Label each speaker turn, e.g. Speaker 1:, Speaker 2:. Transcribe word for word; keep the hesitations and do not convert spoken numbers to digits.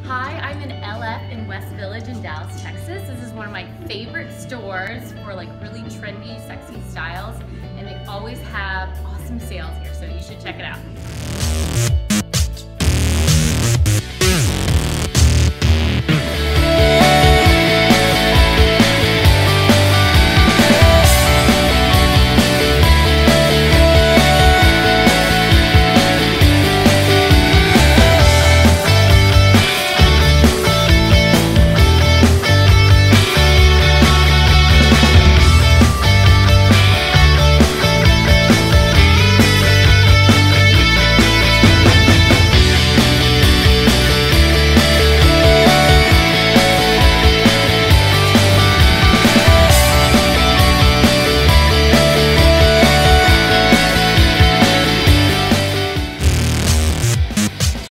Speaker 1: Hi, I'm in L F in West Village in Dallas, Texas. This is one of my favorite stores for like really trendy, sexy styles, and they always have awesome sales here, so you should check it out.